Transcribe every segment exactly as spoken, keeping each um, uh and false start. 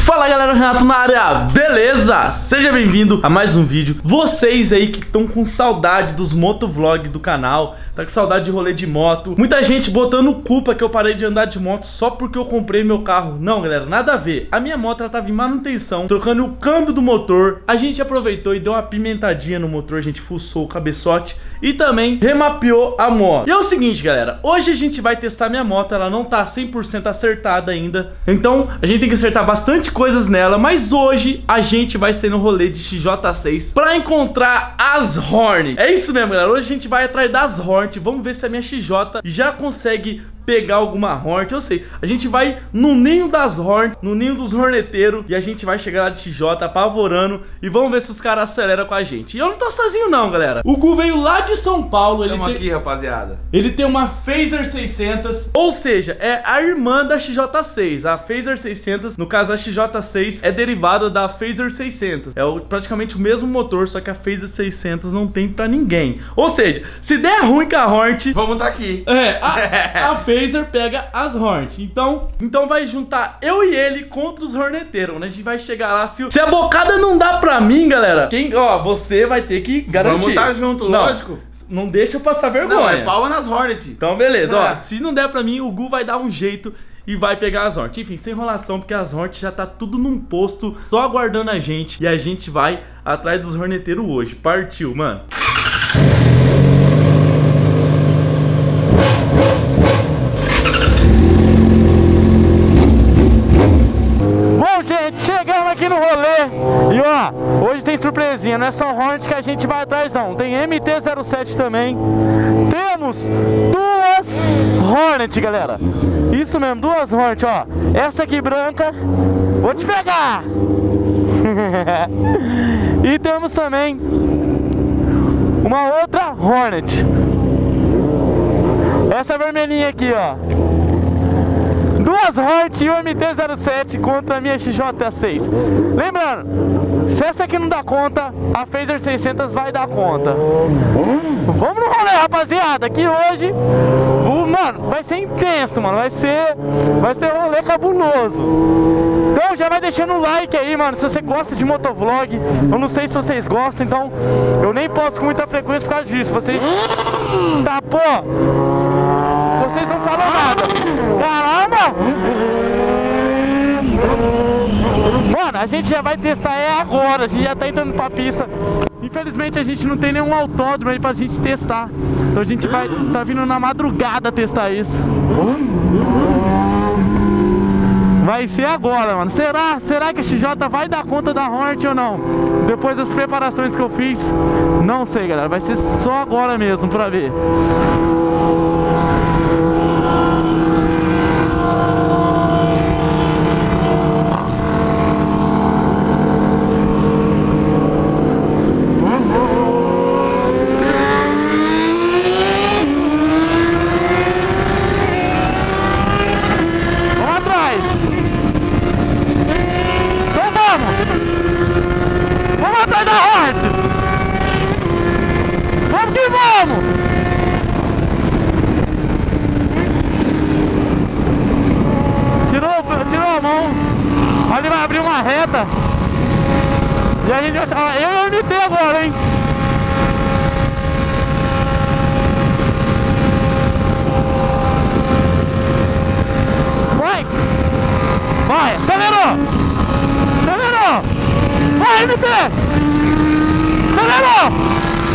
Fala galera, Renato na área, beleza? Seja bem-vindo a mais um vídeo. Vocês aí que estão com saudade dos motovlog do canal, tá com saudade de rolê de moto, muita gente botando culpa que eu parei de andar de moto só porque eu comprei meu carro. Não galera, nada a ver. A minha moto ela tava em manutenção, trocando o câmbio do motor. A gente aproveitou e deu uma pimentadinha no motor, a gente fuçou o cabeçote e também remapeou a moto. E é o seguinte galera, hoje a gente vai testar minha moto, ela não tá cem por cento acertada ainda, então a gente tem que acertar bastante coisas nela, mas hoje a gente vai ser no rolê de X J seis pra encontrar as Hornet. É isso mesmo galera, hoje a gente vai atrás das Hornet, vamos ver se a minha X J já consegue pegar alguma Hornet. Eu sei, a gente vai no ninho das Hornet, no ninho dos horneteiros, e a gente vai chegar lá de X J apavorando e vamos ver se os caras aceleram com a gente. E eu não tô sozinho não, galera. O Gu veio lá de São Paulo. Ele Estamos tem... aqui, rapaziada. Ele tem uma Phaser seiscentos, ou seja, é a irmã da X J seis. A Phaser seiscentos, no caso a X J seis, é derivada da Phaser seiscentos. É o, praticamente o mesmo motor, só que a Phaser seiscentos não tem pra ninguém. Ou seja, se der ruim com a Hornet, vamos tá aqui. É, a, a Phaser pega as Hornet. Então, então vai juntar eu e ele contra os horneteiros, né? A gente vai chegar lá. Se, se a bocada não dá pra mim, galera, quem, ó, você vai ter que garantir. Vamos tá junto, não, lógico. Não deixa eu passar vergonha. Não, é pau nas Hornet. Então, beleza. É. Ó, se não der pra mim, o Gu vai dar um jeito e vai pegar as Hornet. Enfim, sem enrolação, porque as Hornet já tá tudo num posto, só aguardando a gente. E a gente vai atrás dos horneteiros hoje. Partiu, mano. Chegamos aqui no rolê e ó, hoje tem surpresinha, não é só Hornet que a gente vai atrás não, tem M T zero sete também. Temos duas Hornet, galera. Isso mesmo, duas Hornet, ó. Essa aqui branca, vou te pegar. E temos também uma outra Hornet. Essa vermelhinha aqui, ó. Duas Hornet e o M T zero sete contra a minha X J seis. Lembrando, se essa aqui não dá conta, a Phaser seiscentos vai dar conta. Vamos no rolê, rapaziada, que hoje, o, mano, vai ser intenso, mano. Vai ser, vai ser um rolê cabuloso. Então já vai deixando o like aí, mano, se você gosta de motovlog. Eu não sei se vocês gostam, então eu nem posto com muita frequência por causa disso. Vocês... Tá, pô... Vocês não falam nada. Caramba! Mano, a gente já vai testar é agora. A gente já tá entrando pra pista. Infelizmente a gente não tem nenhum autódromo aí pra gente testar. Então a gente vai tá vindo na madrugada testar isso. Vai ser agora, mano. Será? Será que a X J vai dar conta da Hornet ou não? Depois das preparações que eu fiz, não sei, galera. Vai ser só agora mesmo pra ver. Ele vai abrir uma reta e a gente vai... Ah, eu e o M T agora, hein? Vai! Vai! Acelerou! Acelerou! Vai, M T! Acelerou!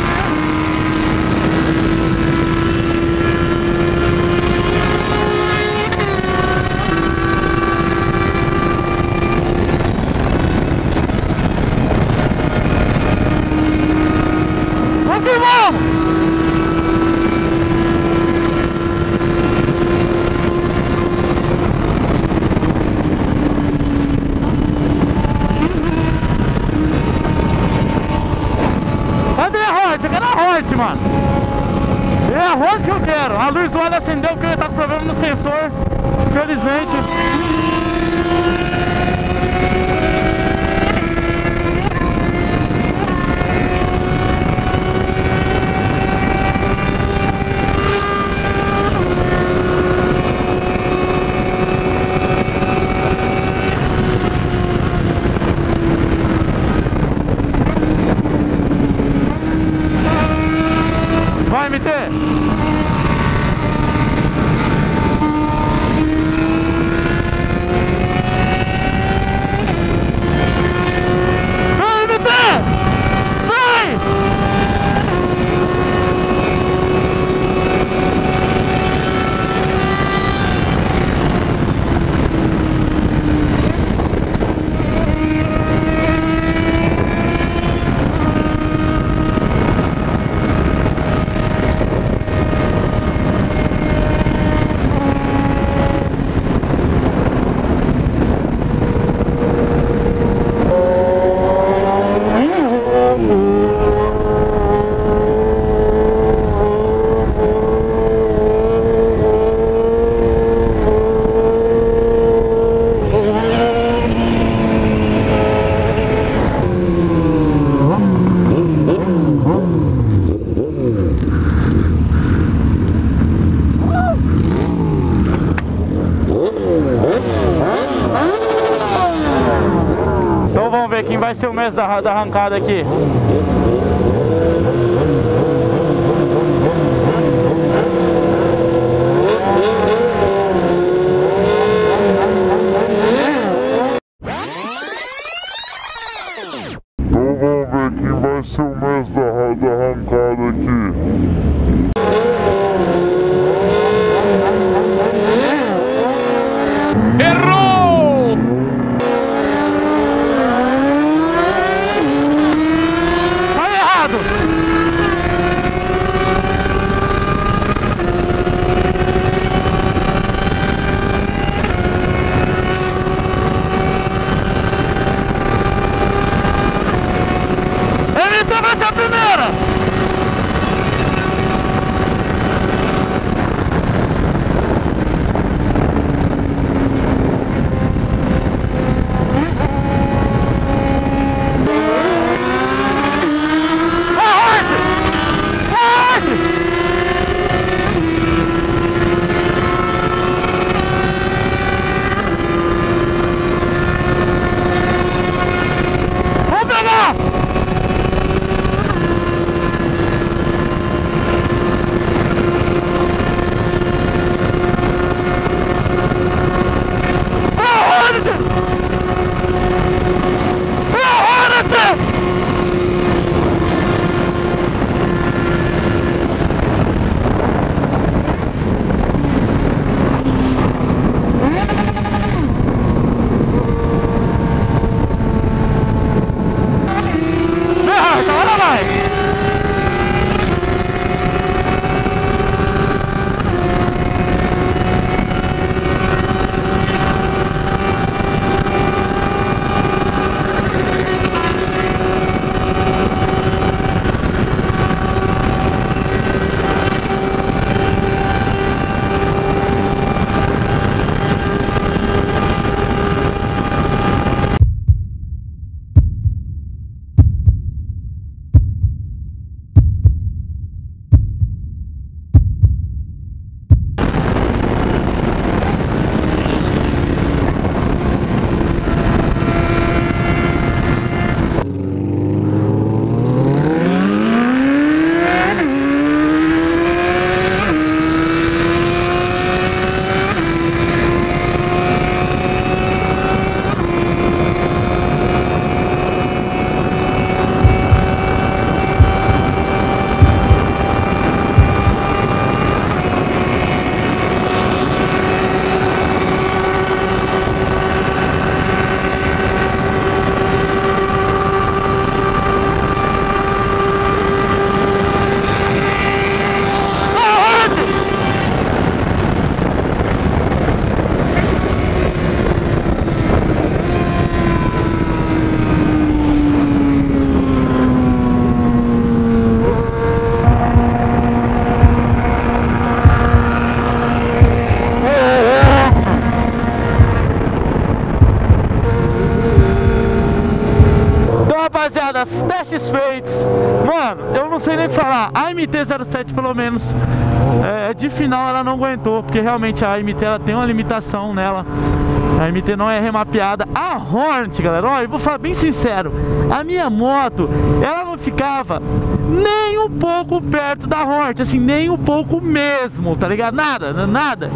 Mano, é a Hornet que eu quero. A luz do óleo acendeu porque ele tá com problema no sensor. Infelizmente. Então vamos ver quem vai ser o mestre da, da arrancada aqui. Então vamos ver quem vai ser o mestre da, da arrancada aqui. Errou! Tá errado! Ele toma essa primeira! Rapaziada, testes feitos. Mano, eu não sei nem o que falar. A M T zero sete pelo menos é, de final ela não aguentou, porque realmente a M T ela tem uma limitação nela. A M T não é remapeada. A Hornet, galera, ó, eu vou falar bem sincero, a minha moto, ela não ficava nem um pouco perto da Hornet, assim, nem um pouco mesmo, tá ligado? Nada, nada.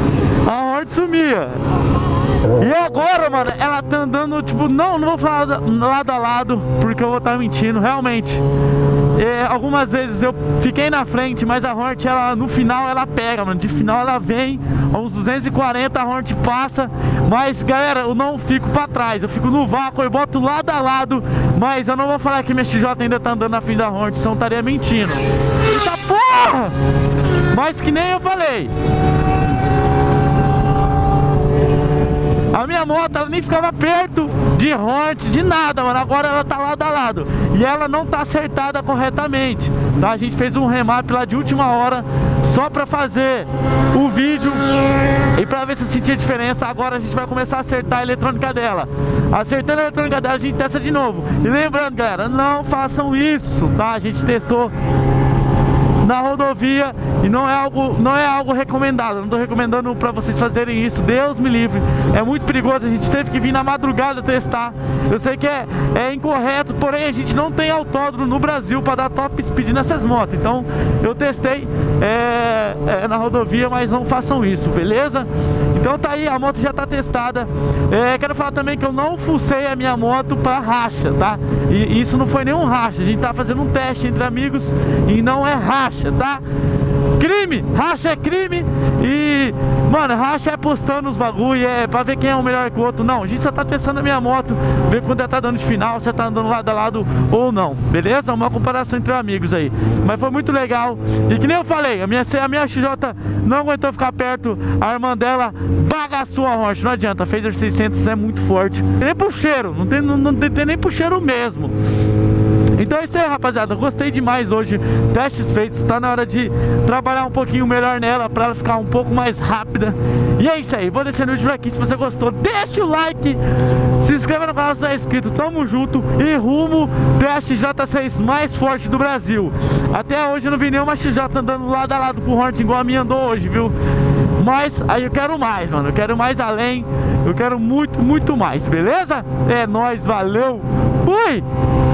A Hornet sumia. E agora, mano, ela tá andando, tipo, não, não vou falar lado a lado, porque eu vou estar mentindo, realmente. É, algumas vezes eu fiquei na frente, mas a Hornet, ela, no final, ela pega, mano. De final ela vem, a uns duzentos e quarenta a Hornet passa. Mas, galera, eu não fico pra trás, eu fico no vácuo, eu boto lado a lado. Mas eu não vou falar que minha X J ainda tá andando na frente da Hornet, senão eu estaria mentindo. Eita porra! Mas que nem eu falei, a minha moto, ela nem ficava perto de Hornet, de nada, mano. Agora ela tá lado a lado e ela não tá acertada corretamente, tá? A gente fez um remap lá de última hora só pra fazer o vídeo e pra ver se eu sentia diferença. Agora a gente vai começar a acertar a eletrônica dela. Acertando a eletrônica dela, a gente testa de novo. E lembrando, galera, não façam isso, tá? A gente testou na rodovia e não é algo, não é algo recomendado. Não tô recomendando para vocês fazerem isso, Deus me livre. É muito perigoso, a gente teve que vir na madrugada testar. Eu sei que é, é incorreto, porém a gente não tem autódromo no Brasil para dar top speed nessas motos. Então eu testei é, é, na rodovia, mas não façam isso, beleza? Então tá aí, a moto já tá testada. é, Quero falar também que eu não fucei a minha moto para racha, tá? E isso não foi nenhum racha, a gente tá fazendo um teste entre amigos e não é racha, tá? Crime! Racha é crime. E, mano, racha é postando os bagulho, é pra ver quem é o melhor que o outro. Não, a gente só tá testando a minha moto, ver quando ela tá dando de final, se ela tá andando lado a lado ou não, beleza? Uma comparação entre amigos aí. Mas foi muito legal. E que nem eu falei, a minha, a minha X J não aguentou ficar perto. A irmã dela bagaçou a Hornet. Não adianta, a Phaser seiscentos é muito forte. Nem pro cheiro, não tem, não, não tem nem pro cheiro mesmo. Então é isso aí, rapaziada, gostei demais hoje, testes feitos, tá na hora de trabalhar um pouquinho melhor nela pra ela ficar um pouco mais rápida. E é isso aí, vou deixando o vídeo aqui, se você gostou, deixa o like, se inscreva no canal se não é inscrito, tamo junto e rumo T X J seis mais forte do Brasil. Até hoje eu não vi nenhuma X J andando lado a lado com o Hornet igual a minha andou hoje, viu? Mas aí eu quero mais, mano, eu quero mais além, eu quero muito, muito mais, beleza? É nóis, valeu, fui!